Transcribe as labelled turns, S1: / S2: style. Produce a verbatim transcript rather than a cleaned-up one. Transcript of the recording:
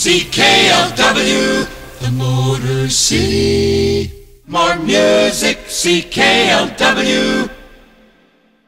S1: C K L W, the Motor City. More music, C K L W.